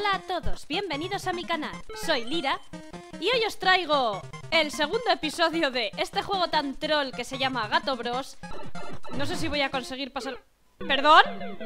Hola a todos, bienvenidos a mi canal. Soy Lira y hoy os traigo el segundo episodio de este juego tan troll que se llama Gato Bros. No sé si voy a conseguir pasar... ¿Perdón?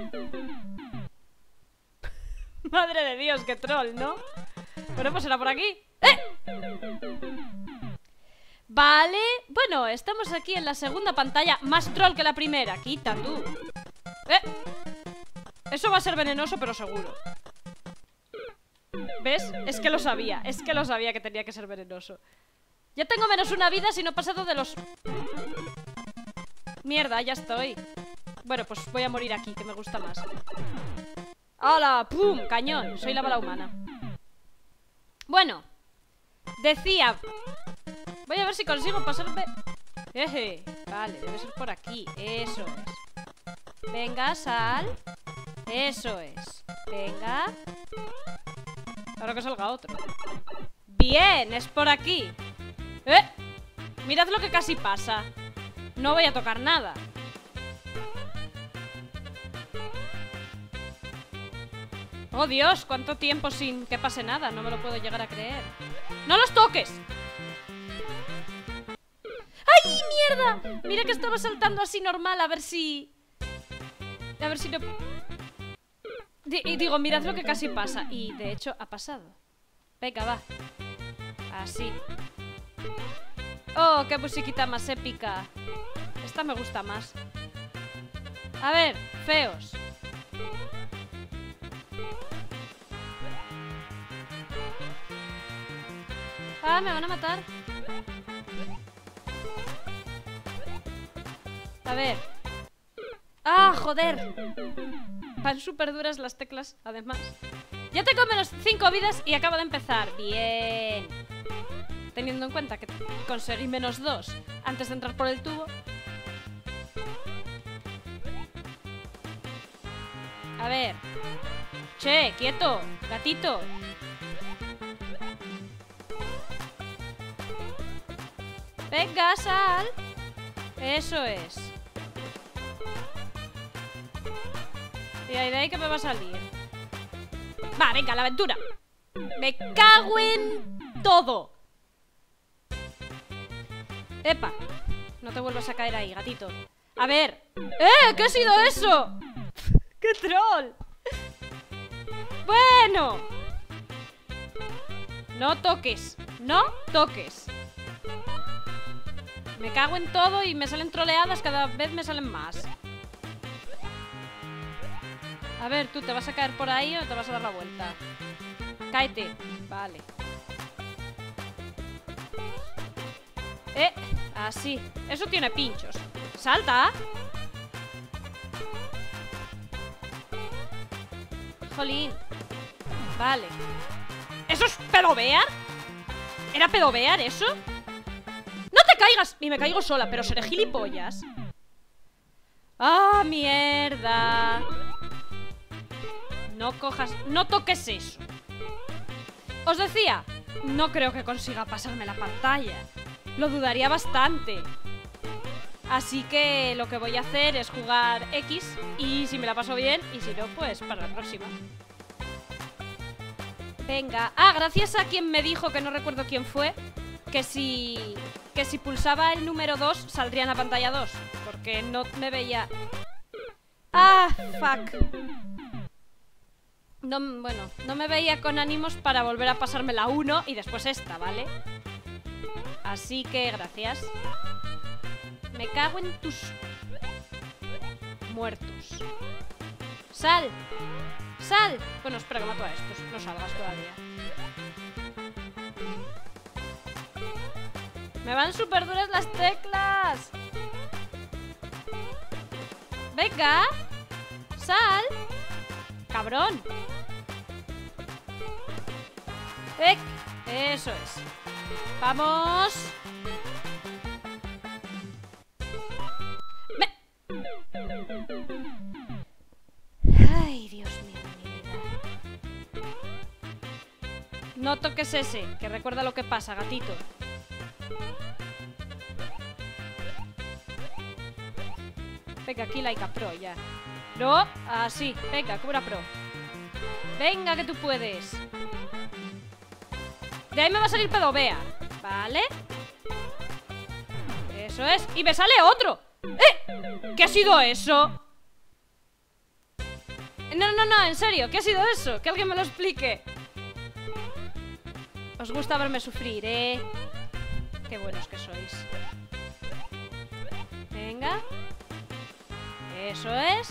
Madre de Dios, qué troll, ¿no? Bueno, pues será por aquí. Vale, bueno, estamos aquí en la segunda pantalla. Más troll que la primera, quita tú. Eso va a ser venenoso, pero seguro. ¿Ves? Es que lo sabía que tenía que ser venenoso. Ya tengo menos una vida si no he pasado de los... Mierda, ya estoy. Bueno, pues voy a morir aquí, que me gusta más. ¡Hala! ¡Pum! Cañón, soy la bala humana. Bueno, decía... Voy a ver si consigo pasarme... Vale, debe ser por aquí. Eso es. Venga, sal. Eso es. Venga. Ahora que salga otro. Bien, es por aquí. Mirad lo que casi pasa. No voy a tocar nada. Oh Dios, cuánto tiempo sin que pase nada. No me lo puedo llegar a creer. ¡No los toques! ¡Ay, mierda! Mira que estaba saltando así normal. A ver si no... Digo, mirad lo que casi pasa. Y de hecho ha pasado. Venga, va. Así. Oh, qué musiquita más épica. Esta me gusta más. A ver, feos. Ah, me van a matar. A ver. ¡Ah, joder! Van súper duras las teclas, además. Ya tengo menos 5 vidas y acabo de empezar. Bien. Teniendo en cuenta que conseguí menos 2 antes de entrar por el tubo. A ver. Che, quieto, gatito. Venga, sal. Eso es. Y de ahí que me va a salir. Va, venga, la aventura. Me cago en todo. Epa, no te vuelvas a caer ahí, gatito. A ver. ¿Qué ha sido eso? ¡Qué troll! Bueno. No toques. No toques. Me cago en todo y me salen troleadas. Cada vez me salen más. A ver, ¿tú te vas a caer por ahí o te vas a dar la vuelta? Cáete. Vale. Así. Eso tiene pinchos. ¡Salta! Jolín. Vale. ¿Eso es pedobear? ¿Era pedobear eso? ¡No te caigas! Y me caigo sola, pero seré gilipollas. ¡Ah, mierda! No cojas... No toques eso. Os decía, no creo que consiga pasarme la pantalla. Lo dudaría bastante. Así que lo que voy a hacer es jugar X. Y si me la paso bien, y si no, pues para la próxima. Venga. Ah, gracias a quien me dijo, que no recuerdo quién fue, que si pulsaba el número 2 saldría en la pantalla 2. Porque no me veía... Ah, fuck. No, bueno, no me veía con ánimos para volver a pasarme la 1 y después esta, ¿vale? Así que gracias. Me cago en tus... muertos. ¡Sal! ¡Sal! Bueno, espera que mato a estos. No salgas todavía. Me van súper duras las teclas. Venga. ¡Sal! ¡Cabrón! Eso es. ¡Vamos! Ay, Dios mío, mi vida. No toques ese, que recuerda lo que pasa, gatito. Venga, aquí Laika Pro ya. No, así, venga, cubra pro. Venga, que tú puedes. De ahí me va a salir Pedovea. Vale. Eso es. Y me sale otro. ¿Qué ha sido eso? No, en serio, ¿qué ha sido eso? Que alguien me lo explique. Os gusta verme sufrir, ¿eh? Qué buenos que sois. Venga. Eso es.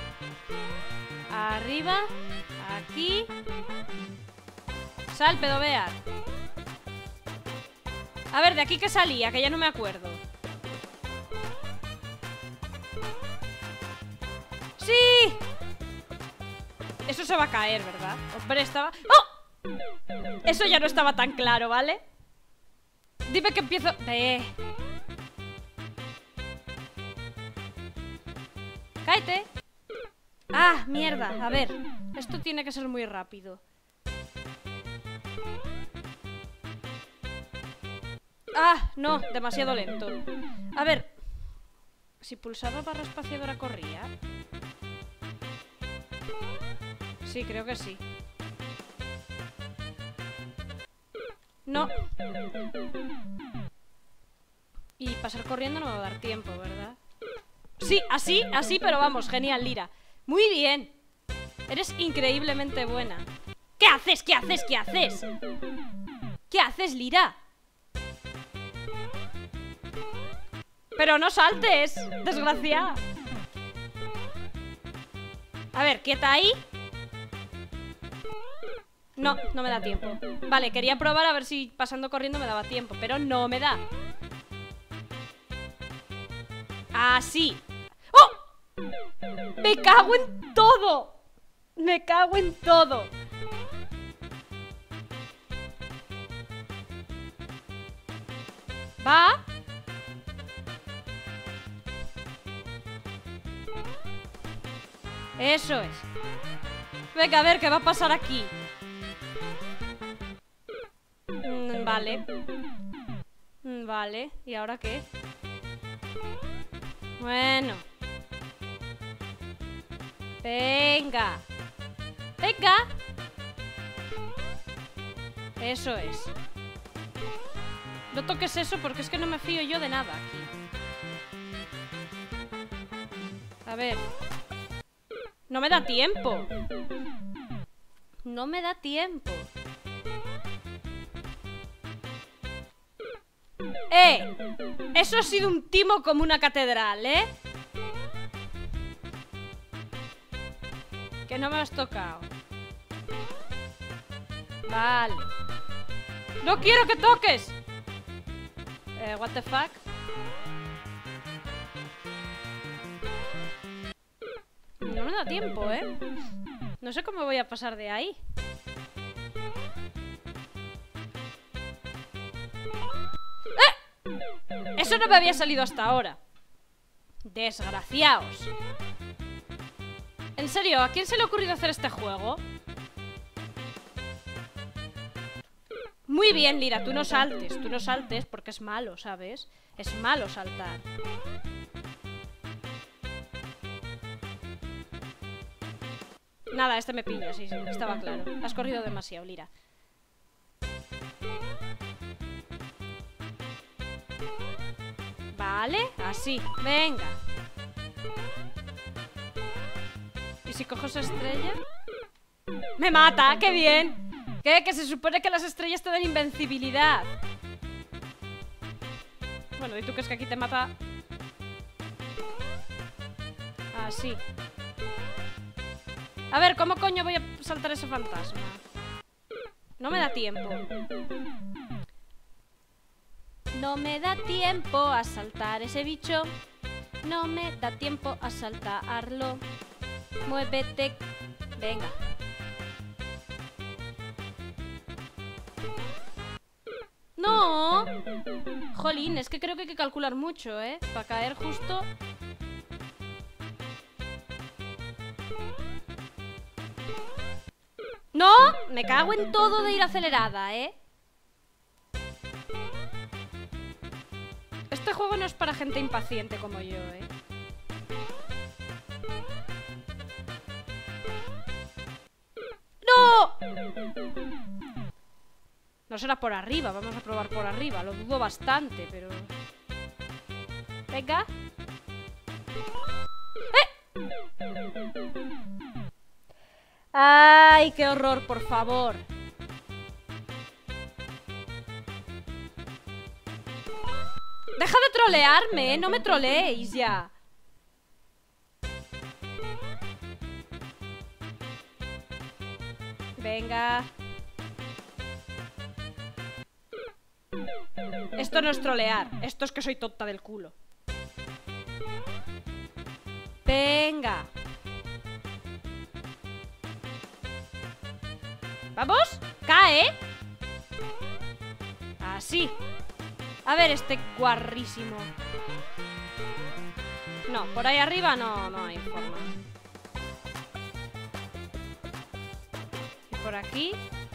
Arriba. Aquí. Sal, Pedovea. A ver, ¿de aquí qué salía? Que ya no me acuerdo. ¡Sí! Eso se va a caer, ¿verdad? Hombre, estaba... ¡Oh! Eso ya no estaba tan claro, ¿vale? Dime que empiezo... ¡Cáete! ¡Ah, mierda! A ver, esto tiene que ser muy rápido. ¡Ah! No, demasiado lento. A ver, si pulsaba barra espaciadora corría. Sí, creo que sí. No. Y pasar corriendo no me va a dar tiempo, ¿verdad? Sí, así, pero vamos, genial, Lira. Muy bien. Eres increíblemente buena. ¿Qué haces? ¿Qué haces? ¿Qué haces? ¿Qué haces, Lira? Pero no saltes, desgraciada. A ver, quieta ahí. No, no me da tiempo. Vale, quería probar a ver si pasando corriendo me daba tiempo, pero no me da. Así. ¡Oh! ¡Me cago en todo! ¡Me cago en todo! ¿Va? Eso es. Venga, a ver qué va a pasar aquí. Vale. Vale, ¿y ahora qué? Bueno. Venga. Venga. Eso es. No toques eso porque es que no me fío yo de nada aquí. A ver. No me da tiempo. No me da tiempo. Eso ha sido un timo como una catedral, ¿eh? Que no me has tocado. Vale. ¡No quiero que toques! What the fuck? No me da tiempo, ¿eh? No sé cómo voy a pasar de ahí. Eso no me había salido hasta ahora. Desgraciaos. En serio, ¿a quién se le ha ocurrido hacer este juego? Muy bien, Lira, tú no saltes porque es malo, ¿sabes? Es malo saltar. Nada, este me pilla, sí, estaba claro. Has corrido demasiado, Lira. Vale, así, venga. ¿Y si cojo esa estrella? ¡Me mata! ¡Qué bien! ¿Qué? Que se supone que las estrellas te dan invencibilidad. Bueno, ¿y tú crees que aquí te mata? Así. A ver, ¿cómo coño voy a saltar ese fantasma? No me da tiempo. No me da tiempo a saltar ese bicho. No me da tiempo a saltarlo. Muévete. Venga. ¡No! Jolín, es que creo que hay que calcular mucho, ¿eh? Para caer justo... ¡No! Me cago en todo de ir acelerada, ¿eh? Este juego no es para gente impaciente como yo, ¿eh? ¡No! No será por arriba, vamos a probar por arriba. Lo dudo bastante, pero... Venga. ¡Ay, qué horror, por favor! ¡Deja de trolearme, ¿eh? No me troleéis ya. Venga. Esto no es trolear. Esto es que soy tonta del culo. Venga. ¿Vamos? ¡Cae! Así. A ver este guarrísimo. No, por ahí arriba no hay forma. Y por aquí.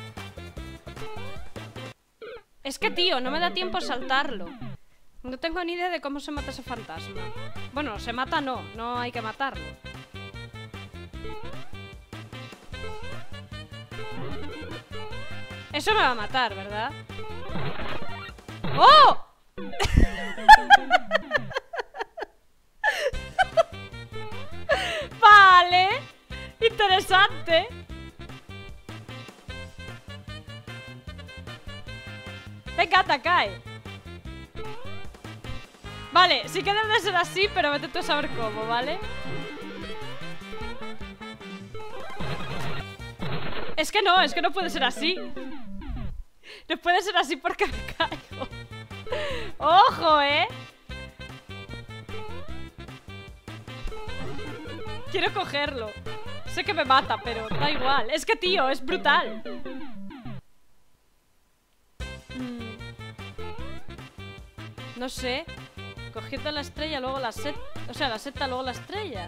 Es que, tío, no me da tiempo a saltarlo. No tengo ni idea de cómo se mata ese fantasma. Bueno, se mata no hay que matarlo. Eso me va a matar, ¿verdad? ¡Oh! Vale. Interesante. Venga, atacae. Vale, sí que debe de ser así, pero vete tú a saber cómo, ¿vale? Es que no puede ser así. No puede ser así porque me caigo. ¡Ojo, eh! Quiero cogerlo. Sé que me mata, pero da igual. Es que, tío, es brutal. No sé. Cogiendo la estrella, luego la seta. O sea, la seta, luego la estrella.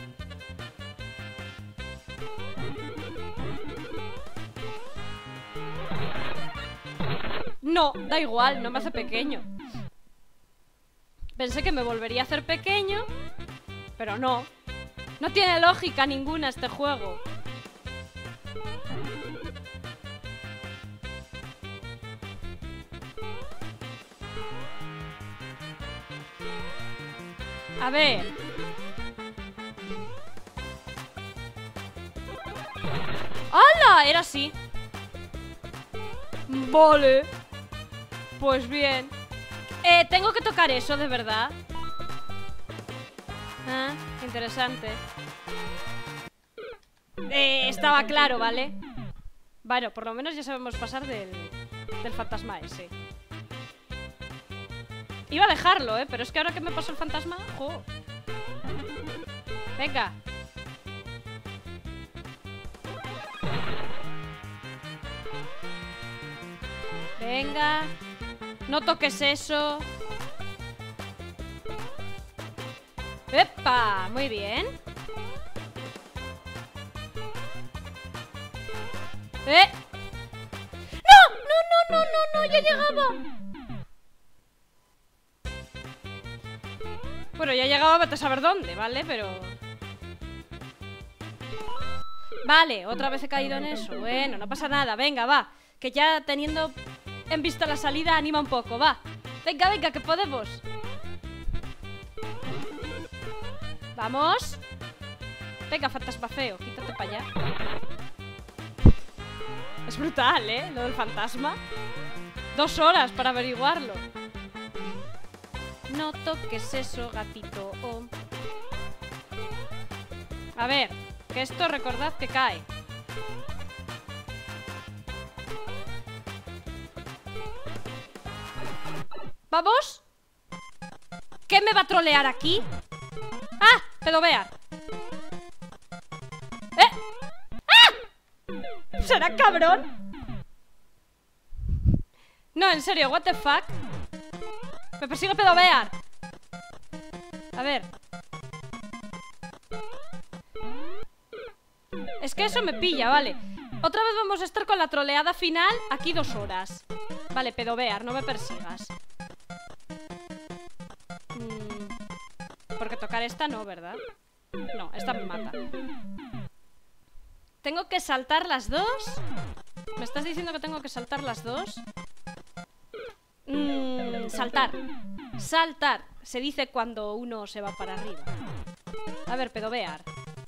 No, da igual, no me hace pequeño. Pensé que me volvería a hacer pequeño, pero no. No tiene lógica ninguna este juego. A ver. ¡Hala! Era así. Vale. Pues bien. Tengo que tocar eso, de verdad. Ah, interesante. Estaba claro, ¿vale? Bueno, por lo menos ya sabemos pasar del fantasma ese. Iba a dejarlo, pero es que ahora que me pasó el fantasma... ¡Jo! Venga. Venga. No toques eso. ¡Epa! Muy bien. ¡No! ¡Ya llegaba! Bueno, ya llegaba, vete a saber dónde, ¿vale? Pero... Vale, otra vez he caído en eso. Bueno, no pasa nada, venga, va. Que ya teniendo en vista la salida anima un poco, va. Venga, venga, que podemos. Vamos. Venga, fantasma feo, quítate para allá. Es brutal, lo del fantasma. 2 horas para averiguarlo. No toques eso, gatito. Oh. A ver, que esto recordad que cae. ¿Vamos? ¿Qué me va a trolear aquí? ¡Ah! Pedobear. ¡Ah! ¿Será cabrón? No, en serio, what the fuck. Me persigue Pedobear. A ver. Es que eso me pilla, vale. Otra vez vamos a estar con la troleada final. Aquí 2 horas. Vale, Pedobear, no me persigas. Porque tocar esta no, ¿verdad? No, esta me mata. ¿Tengo que saltar las 2? ¿Me estás diciendo que tengo que saltar las 2? saltar. Saltar. Se dice cuando uno se va para arriba. A ver, pedovear.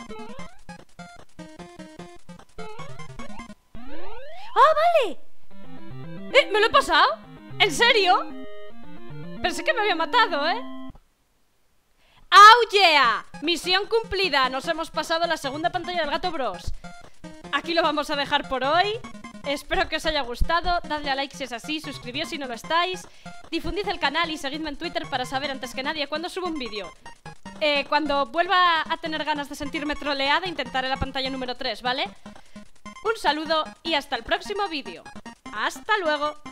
¡Ah, vale! ¿Me lo he pasado? ¿En serio? Pensé que me había matado, ¡Oh, yeah! Misión cumplida. Nos hemos pasado la segunda pantalla del Gato Bros. Aquí lo vamos a dejar por hoy. Espero que os haya gustado. Dadle a like si es así, suscribíos si no lo estáis. Difundid el canal y seguidme en Twitter para saber antes que nadie cuándo subo un vídeo. Cuando vuelva a tener ganas de sentirme troleada, intentaré la pantalla número 3, ¿vale? Un saludo y hasta el próximo vídeo. ¡Hasta luego!